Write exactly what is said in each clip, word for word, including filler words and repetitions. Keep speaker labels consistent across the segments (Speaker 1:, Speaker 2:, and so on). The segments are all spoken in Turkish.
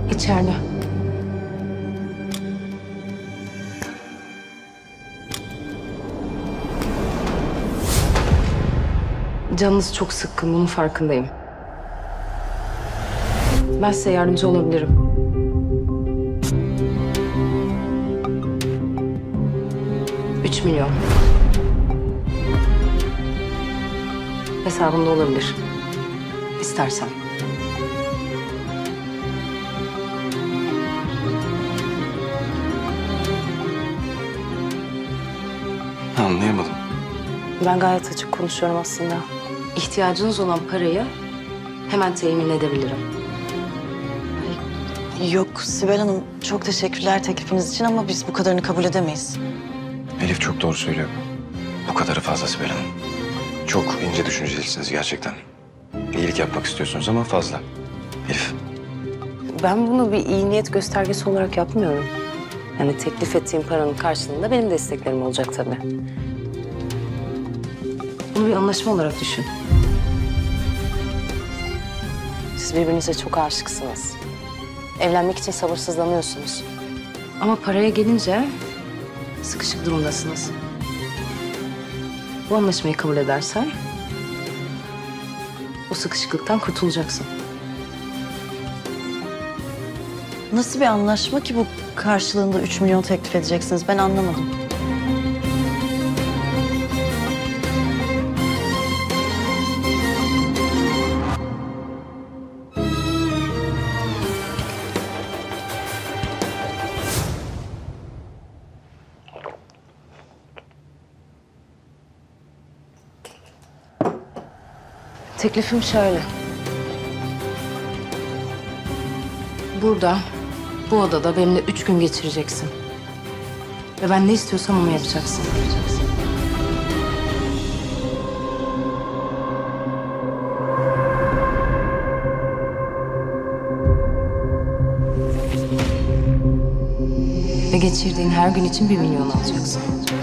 Speaker 1: İçeride. Canınız çok sıkkın, bunun farkındayım. Ben size yardımcı olabilirim. Üç milyon. Hesabında olabilir. İstersen.
Speaker 2: Anlayamadım.
Speaker 1: Ben gayet açık konuşuyorum aslında. İhtiyacınız olan parayı hemen temin edebilirim.
Speaker 3: Yok Sibel Hanım, çok teşekkürler teklifiniz için ama biz bu kadarını kabul edemeyiz.
Speaker 2: Elif çok doğru söylüyor. Bu kadarı fazla Sibel Hanım. Çok ince düşüncelisiniz gerçekten. İyilik yapmak istiyorsunuz ama fazla. Elif.
Speaker 1: Ben bunu bir iyi niyet göstergesi olarak yapmıyorum. Yani teklif ettiğim paranın karşılığında benim desteklerim olacak tabii. Bunu bir anlaşma olarak düşün. Siz birbirinize çok aşıksınız. Evlenmek için sabırsızlanıyorsunuz. Ama paraya gelince sıkışık durumdasınız. Bu anlaşmayı kabul edersen o sıkışıklıktan kurtulacaksın.
Speaker 3: Nasıl bir anlaşma ki bu karşılığında üç milyon teklif edeceksiniz? Ben anlamadım.
Speaker 1: Teklifim şöyle. Burada, bu odada benimle üç gün geçireceksin. Ve ben ne istiyorsam onu yapacaksın. Ve geçirdiğin her gün için bir milyon alacaksın.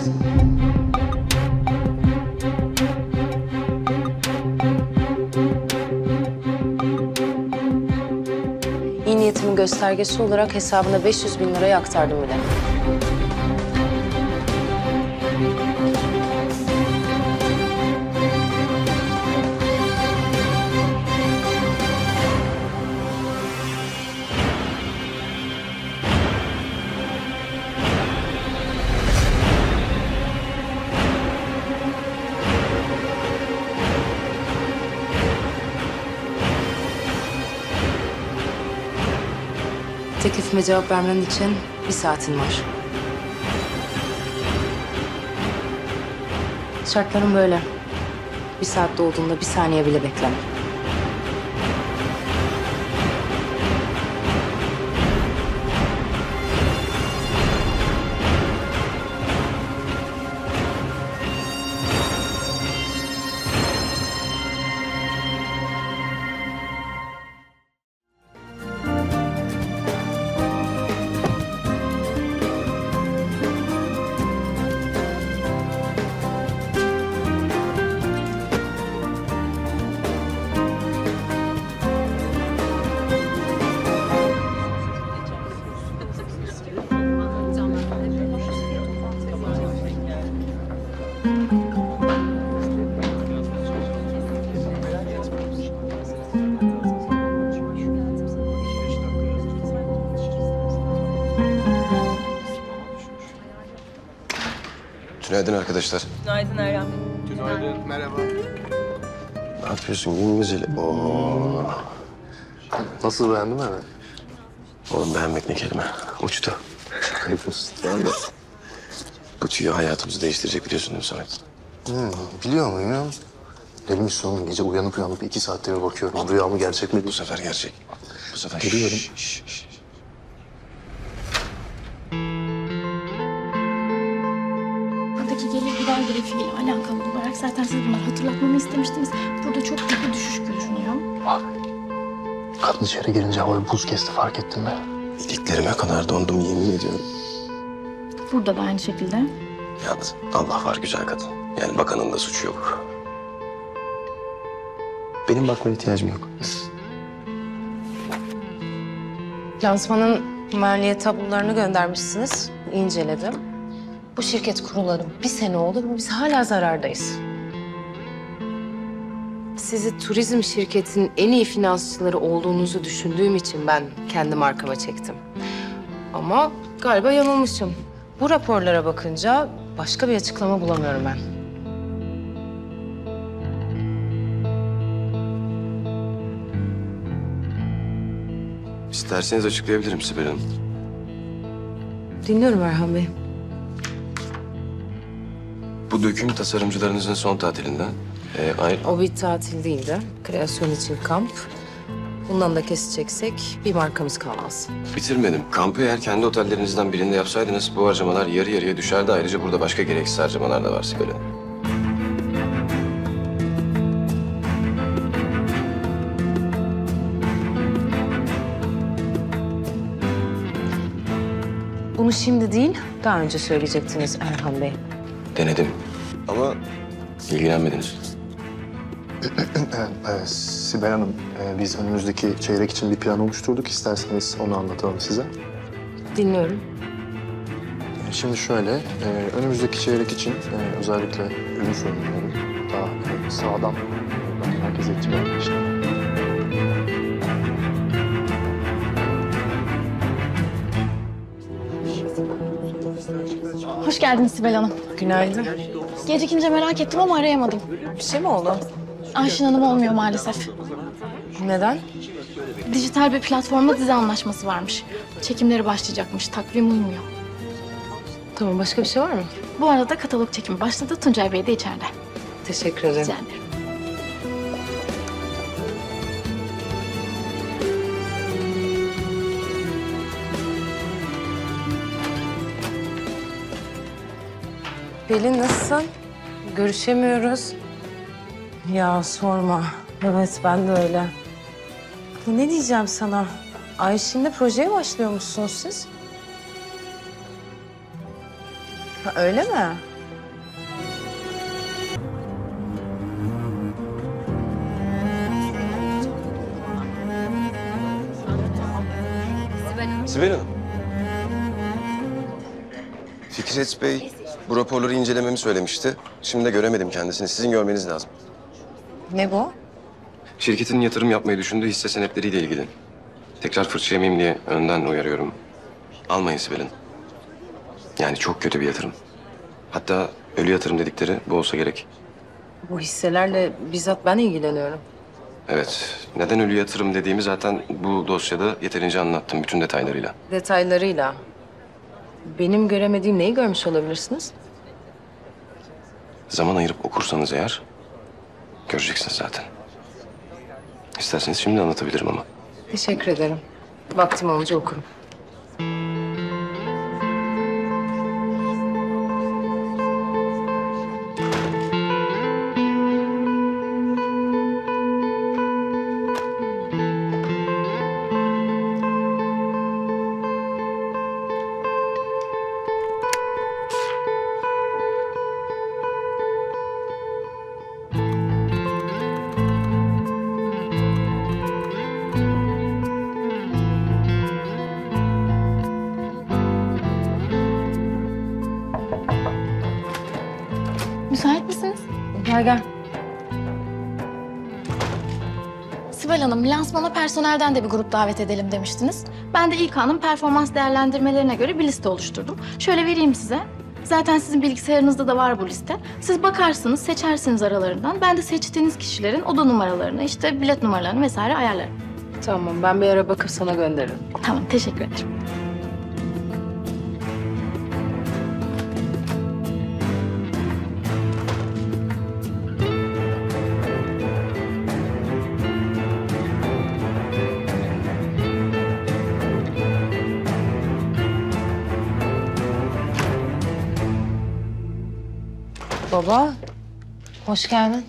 Speaker 1: İyi niyetimin göstergesi olarak hesabına beş yüz bin lirayı aktardım bile. Teklifime cevap vermen için bir saatin var. Şartlarım böyle. Bir saat dolduğunda bir saniye bile bekleme.
Speaker 2: Günaydın arkadaşlar.
Speaker 4: Günaydın Erdem.
Speaker 5: Günaydın, merhaba.
Speaker 2: Ne yapıyorsun gün güzeli? Oo.
Speaker 5: Nasıl, beğendin mi?
Speaker 2: Oğlum beğenmek ne kelime? Uçtu.
Speaker 5: Şaka yapıyorsun.
Speaker 2: Yani bu tüyo hayatımızı değiştirecek biliyorsun değil mi Samet?
Speaker 5: Hmm, biliyor muyum ya? Demin son gece uyanıp uyanıp iki saatte bir bakıyorum. Rüya mı gerçek mi?
Speaker 2: Bu sefer gerçek. Bu sefer
Speaker 5: Geliyorum.
Speaker 2: Şş, şş, şş.
Speaker 6: Buradaki gelir gider grafiğiyle alakalı olarak zaten siz bunları hatırlatmamı istemiştiniz. Burada çok büyük bir düşüş görünüyor.
Speaker 5: Bak, kadın içeri girince havayı buz kesti, fark ettin mi?
Speaker 2: İliklerime kadar dondum yemin ediyorum.
Speaker 6: Burada da aynı şekilde.
Speaker 2: Yalnız Allah var güzel kadın. Yani bakanın da suçu yok. Benim bakmaya ihtiyacım yok.
Speaker 1: Lansmanın maliyet tablolarını göndermişsiniz. İnceledim. Bu şirket kurulalı bir sene oldu ve biz hala zarardayız. Sizi turizm şirketinin en iyi finansçıları olduğunuzu düşündüğüm için ben kendi markama çektim. Ama galiba yanılmışım. Bu raporlara bakınca başka bir açıklama bulamıyorum ben.
Speaker 2: İsterseniz açıklayabilirim Sibel Hanım.
Speaker 1: Dinliyorum Erhan Bey.
Speaker 2: Bu döküm tasarımcılarınızın son tatilinden. Ee, ayrı...
Speaker 1: O bir tatil değildi. Kreasyon için kamp. Bundan da keseceksek bir markamız kalmaz.
Speaker 2: Bitirmedim. Kampı eğer kendi otellerinizden birinde yapsaydınız bu harcamalar yarı yarıya düşerdi. Ayrıca burada başka gereksiz harcamalar da var Sibel Hanım.
Speaker 1: Bunu şimdi değil, daha önce söyleyecektiniz Erhan Bey.
Speaker 2: Denedim ama ilgilenmediniz.
Speaker 5: Evet, Sibel Hanım, e, biz önümüzdeki çeyrek için bir plan oluşturduk. İsterseniz onu anlatalım size.
Speaker 1: Dinliyorum.
Speaker 5: E, Şimdi şöyle, e, önümüzdeki çeyrek için e, özellikle ürün sorunları daha e, sağlam, daha merkeziyetçi bir anlayışla.
Speaker 6: Hoş geldiniz Sibel Hanım.
Speaker 1: Günaydın.
Speaker 6: Gecikince merak ettim ama arayamadım.
Speaker 1: Bir şey mi oldu?
Speaker 6: Ayşin Hanım olmuyor maalesef.
Speaker 1: Neden?
Speaker 6: Dijital bir platformda dizi anlaşması varmış. Çekimleri başlayacakmış. Takvim uymuyor.
Speaker 1: Tamam, başka bir şey var mı?
Speaker 6: Bu arada katalog çekimi başladı. Tuncay Bey de içeride.
Speaker 1: Teşekkür ederim.
Speaker 6: Rica ederim.
Speaker 1: Pelin nasılsın? Görüşemiyoruz. Ya sorma. Evet, ben de öyle. Ya ne diyeceğim sana? Ayşin'le projeye başlıyormuşsunuz siz. Ha, öyle mi?
Speaker 2: Sibel Hanım. Fikret Bey bu raporları incelememi söylemişti. Şimdi de göremedim kendisini. Sizin görmeniz lazım.
Speaker 1: Ne bu?
Speaker 2: Şirketin yatırım yapmayı düşündüğü hisse senetleriyle ilgili. Tekrar fırça yemeyeyim diye önden uyarıyorum. Almayın Sibel Hanım. Yani çok kötü bir yatırım. Hatta ölü yatırım dedikleri bu olsa gerek.
Speaker 1: Bu hisselerle bizzat ben ilgileniyorum.
Speaker 2: Evet. Neden ölü yatırım dediğimi zaten bu dosyada yeterince anlattım bütün detaylarıyla.
Speaker 1: Detaylarıyla. Benim göremediğim neyi görmüş olabilirsiniz?
Speaker 2: Zaman ayırıp okursanız eğer göreceksiniz zaten. İsterseniz şimdi anlatabilirim ama.
Speaker 1: Teşekkür ederim. Vaktim olunca okurum.
Speaker 6: Müsait misiniz?
Speaker 1: Gel gel.
Speaker 6: Sibel Hanım, lansmana personelden de bir grup davet edelim demiştiniz. Ben de İK'nın performans değerlendirmelerine göre bir liste oluşturdum. Şöyle vereyim size. Zaten sizin bilgisayarınızda da var bu liste. Siz bakarsınız, seçersiniz aralarından. Ben de seçtiğiniz kişilerin oda numaralarını, işte bilet numaralarını vesaire ayarlarım.
Speaker 1: Tamam, ben bir ara bakıp sana gönderirim.
Speaker 6: Tamam, teşekkür ederim.
Speaker 1: Baba, hoş geldin.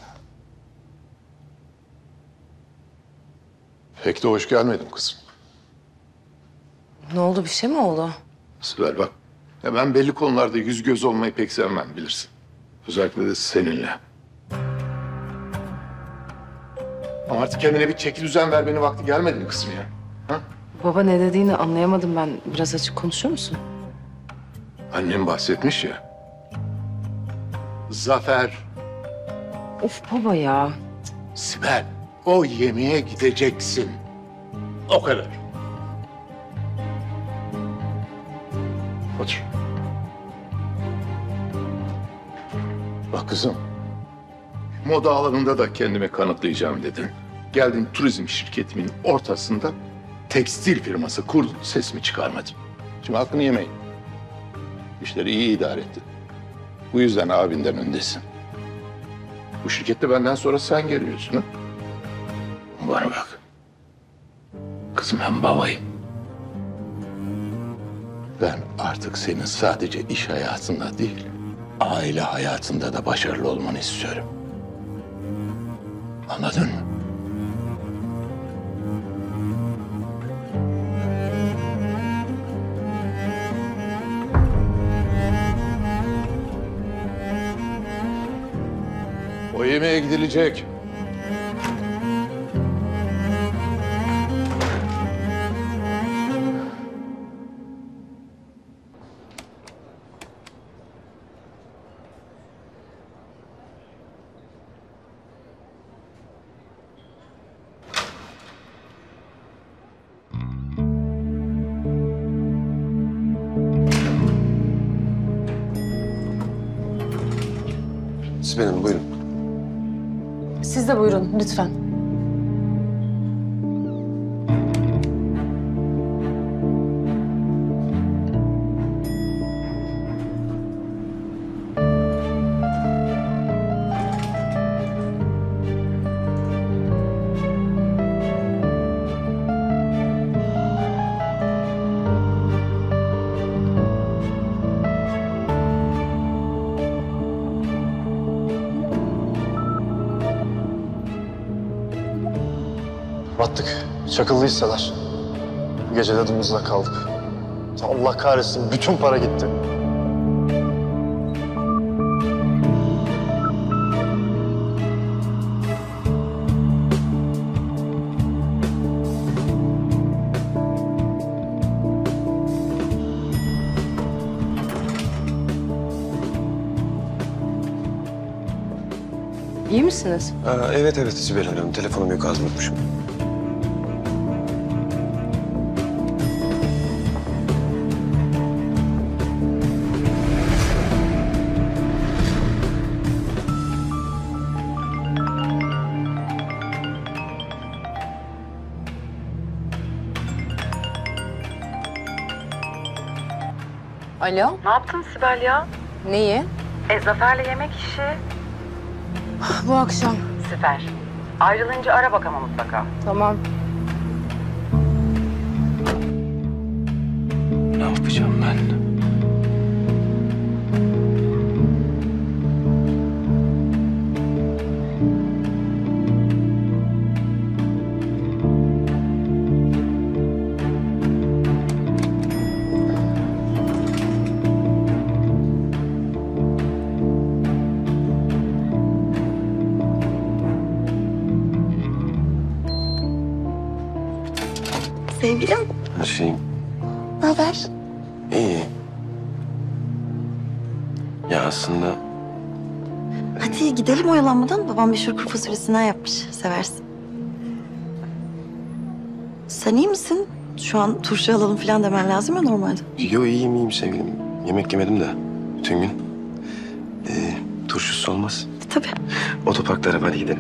Speaker 4: Pek de hoş gelmedim kızım.
Speaker 1: Ne oldu, bir şey mi oldu?
Speaker 4: Sibel bak, ya ben belli konularda yüz göz olmayı pek sevmem bilirsin. Özellikle de seninle. Ama artık kendine bir çeki düzen vermenin vakti gelmedi mi kızım ya? Ha?
Speaker 1: Baba ne dediğini anlayamadım ben. Biraz açık konuşur musun?
Speaker 4: Annem bahsetmiş ya. Zafer,
Speaker 1: Of baba ya.
Speaker 4: Sibel, o yemeğe gideceksin. O kadar. Otur. Bak kızım, moda alanında da kendimi kanıtlayacağım dedin. Geldin turizm şirketimin ortasında tekstil firması kurdun, sesimi çıkarmadım. Şimdi hakkını yemeyin. İşleri iyi idare ettin. Bu yüzden abinden öndesin. Bu şirkette benden sonra sen geliyorsun ha? Bana bak. Kızım ben babayım. Ben artık senin sadece iş hayatında değil, aile hayatında da başarılı olmanı istiyorum. Anladın mı? O yemeğe gidilecek.
Speaker 2: Sibel Hanım buyurun.
Speaker 1: Siz de buyurun lütfen.
Speaker 5: Battık. Çakıllı hisseler. Bu gece de dumuzla kaldık. Allah kahretsin bütün para gitti.
Speaker 1: İyi misiniz?
Speaker 2: Aa, evet evet Sibel Hanım. Telefonum yok, ağzımı unutmuşum.
Speaker 1: Alo?
Speaker 7: Ne yaptın Sibel ya?
Speaker 1: Neyi?
Speaker 7: E Zafer'le yemek işi.
Speaker 1: Bu akşam.
Speaker 7: Süper. Ayrılınca ara bak ama mutlaka.
Speaker 1: Tamam.
Speaker 2: Ne yapacağım ben?
Speaker 3: Sevgilim,
Speaker 2: Her şeyim
Speaker 3: ne haber?
Speaker 2: iyi. Ya aslında
Speaker 3: Hadi gidelim oyalanmadan. Babam meşhur kuru fasulyesinden yapmış. Seversin. Sen iyi misin? Şu an turşu alalım falan demen lazım ya normalde.
Speaker 2: yo iyiyim iyiyim sevgilim. Yemek yemedim de bütün gün. Ee, turşusuz olmaz.
Speaker 3: Tabii.
Speaker 2: Otoparklara hadi gidelim.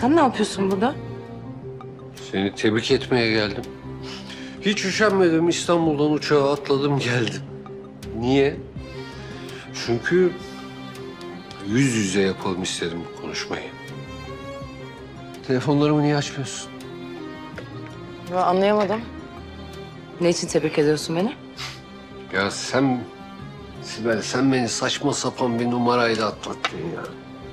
Speaker 1: Sen ne yapıyorsun burada?
Speaker 8: Seni tebrik etmeye geldim. Hiç üşenmedim, İstanbul'dan uçağa atladım geldim. Niye? Çünkü yüz yüze yapalım istedim bu konuşmayı. Telefonlarımı niye açmıyorsun?
Speaker 1: Ya anlayamadım. Ne için tebrik ediyorsun beni?
Speaker 8: Ya sen, Sibel sen beni saçma sapan bir numarayla atlattın ya.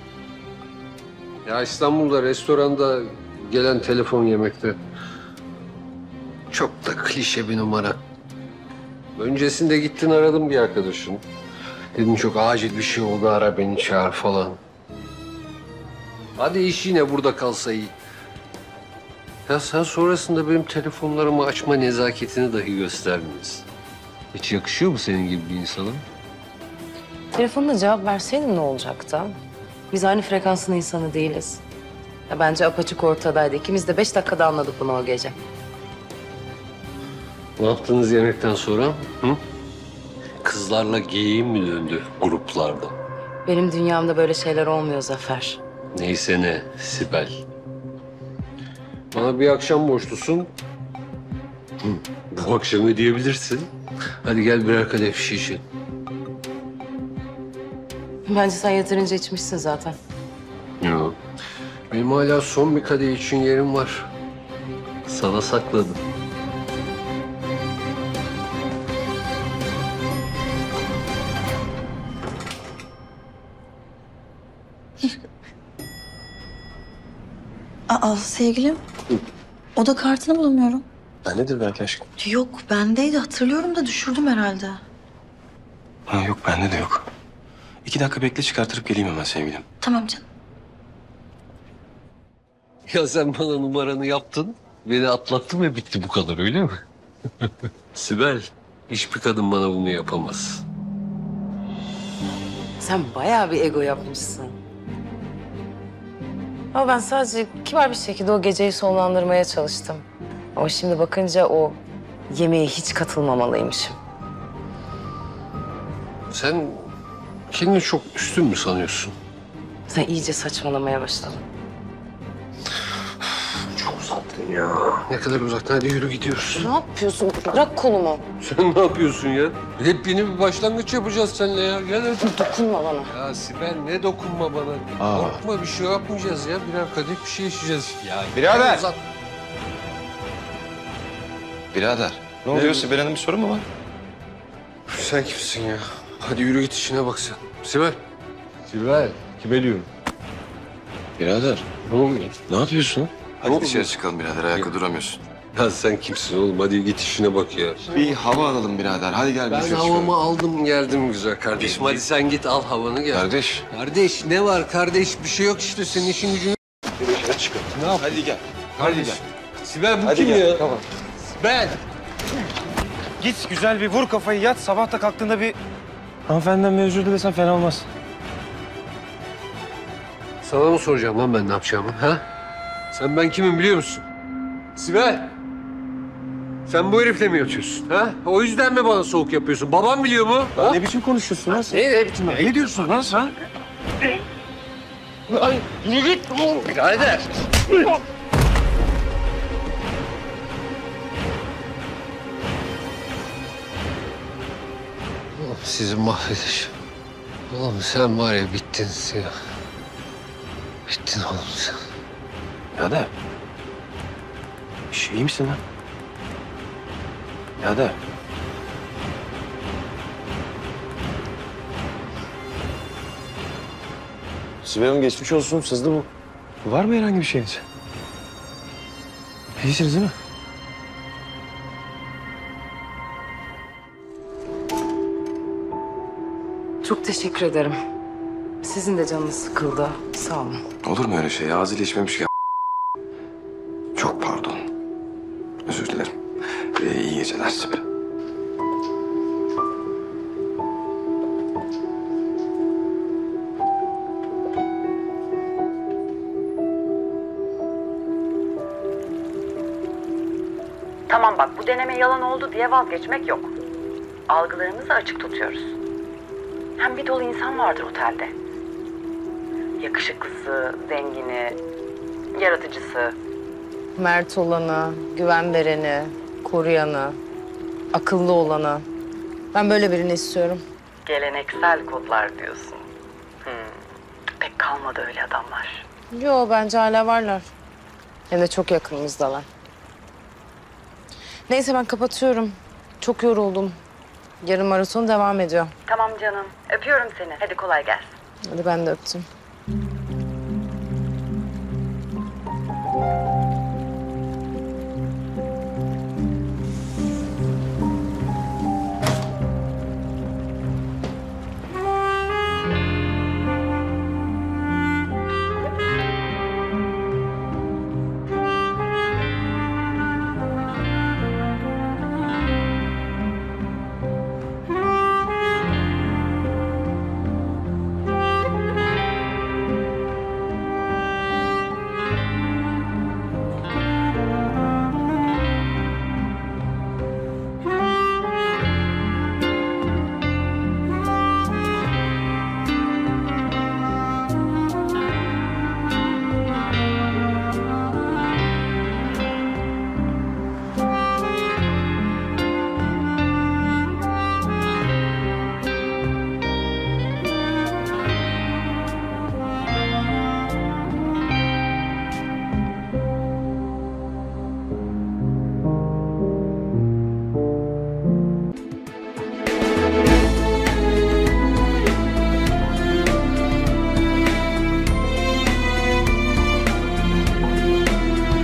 Speaker 8: Ya İstanbul'da restoranda gelen telefon yemekte çok da klişe bir numara. Öncesinde gittin aradın bir arkadaşın. Dedim çok acil bir şey oldu, ara beni çağır falan. Hadi iş yine burada kalsa iyi. Ya sen sonrasında benim telefonlarımı açma nezaketini dahi göstermiyorsun. Hiç yakışıyor mu senin gibi bir insana?
Speaker 1: Telefonla cevap verseydin ne olacaktı? Biz aynı frekansın insanı değiliz. Ya bence apaçık ortadaydı. İkimiz de beş dakikada anladık bunu o gece.
Speaker 8: Ne yaptınız yemekten sonra? Hı? Kızlarla geyiğin mi döndü gruplarda?
Speaker 1: Benim dünyamda böyle şeyler olmuyor Zafer.
Speaker 8: Neyse ne Sibel. Bana bir akşam borçlusun. Hı, bu akşam ödeyebilirsin. Hadi gel birer kadeh şişe.
Speaker 1: Bence sen yeterince içmişsin zaten.
Speaker 8: Yok. Benim hala son bir kadeh için yerim var. Sana sakladım.
Speaker 3: Aa sevgilim. Oda kartını bulamıyorum.
Speaker 2: Bendedir belki aşkım.
Speaker 3: Yok bendeydi hatırlıyorum da düşürdüm herhalde.
Speaker 2: Ha yok bende de yok. İki dakika bekle çıkartırıp geleyim hemen sevgilim.
Speaker 3: Tamam canım.
Speaker 8: Ya sen bana numaranı yaptın, beni atlattın ve bitti bu kadar öyle mi? Sibel, hiçbir kadın bana bunu yapamaz.
Speaker 1: Sen bayağı bir ego yapmışsın. Ama ben sadece kibar bir şekilde o geceyi sonlandırmaya çalıştım. Ama şimdi bakınca o yemeğe hiç katılmamalıymışım.
Speaker 8: Sen kendini çok üstün mü sanıyorsun?
Speaker 1: Sen iyice saçmalamaya başladın.
Speaker 8: Çok uzattın ya. Ne kadar uzaktan, hadi yürü gidiyoruz.
Speaker 1: Ne yapıyorsun? Bırak kolumu.
Speaker 8: Sen ne yapıyorsun ya? Hep yeni bir başlangıç yapacağız seninle ya. Gel hadi.
Speaker 1: Dokunma bana.
Speaker 8: Ya Sibel ne dokunma bana.
Speaker 2: Aa.
Speaker 8: Korkma bir şey yapmayacağız ya. Birer kadeh bir şey içeceğiz. Ya
Speaker 2: Birader!
Speaker 8: uzat.
Speaker 2: Birader. Ne oluyor? Sibel Hanım bir sorun mu var?
Speaker 8: Sen kimsin ya? Hadi yürü git işine bak sen. Sibel. Sibel. Kime diyorum?
Speaker 2: Birader.
Speaker 8: Ne oluyor?
Speaker 2: Ne yapıyorsun? Hadi
Speaker 8: oldu?
Speaker 2: dışarı çıkalım birader. Ayakta duramıyorsun.
Speaker 8: Ya sen kimsin oğlum? Hadi git işine bak ya.
Speaker 2: Bir hava alalım birader. Hadi gel
Speaker 8: Ben
Speaker 2: dışarı
Speaker 8: havamı
Speaker 2: çıkalım.
Speaker 8: aldım geldim güzel kardeşim. Hadi sen git al havanı gel.
Speaker 2: Kardeş.
Speaker 8: Kardeş ne var kardeş? Bir şey yok işte senin işin gücün.
Speaker 2: Dışarı çıkalım.
Speaker 8: Ne yap?
Speaker 2: Hadi gel.
Speaker 8: Kardeş. Sibel bu
Speaker 2: Hadi
Speaker 8: kim
Speaker 2: gel.
Speaker 8: ya?
Speaker 2: Tamam.
Speaker 8: Sibel.
Speaker 9: Git güzel bir vur kafayı yat. Sabah da kalktığında bir hanımefendiden bir özür dilesen fena olmaz.
Speaker 8: Sana mı soracağım lan ben ne yapacağımı ha? Sen ben kimim biliyor musun? Sibel. Sen bu herifle mi yatıyorsun ha? O yüzden mi bana soğuk yapıyorsun? Babam biliyor mu? Ha?
Speaker 9: Ne biçim konuşuyorsun lan sen?
Speaker 8: Ne, ne biçim?
Speaker 9: Ne diyorsun lan sen?
Speaker 8: Ay, yürü git. Birader. Oğlum sizi mahvedeceğim. Oğlum sen var ya bittin ya. Bittin oğlum sen.
Speaker 2: Birader. Şş, iyi misin lan? Birader. Sibel Hanım geçmiş olsun. Sızdı bu.
Speaker 9: Var mı herhangi bir şeyiniz? İyisiniz değil mi?
Speaker 1: Çok teşekkür ederim. Sizin de canınız sıkıldı. Sağ olun.
Speaker 2: Olur mu öyle şey? Ağzıyla içmemiş ki. Çok pardon. Özür dilerim. Ee, iyi geceler Sibel.
Speaker 7: Tamam bak, bu deneme yalan oldu diye vazgeçmek yok. Algılarımızı açık tutuyoruz. Hem bir dolu insan vardır otelde. Yakışıklısı, zengini, Yaratıcısı.
Speaker 1: Mert olanı, güven vereni, koruyanı, akıllı olanı. Ben böyle birini istiyorum.
Speaker 7: Geleneksel kodlar diyorsun. Hmm. Pek kalmadı öyle adamlar.
Speaker 1: Yo, bence hala varlar. Hem de çok yakınımızdalar. Neyse ben kapatıyorum. Çok yoruldum. Yarın maraton devam ediyor.
Speaker 7: Tamam canım. Öpüyorum seni. Hadi kolay gelsin.
Speaker 1: Hadi ben de öptüm.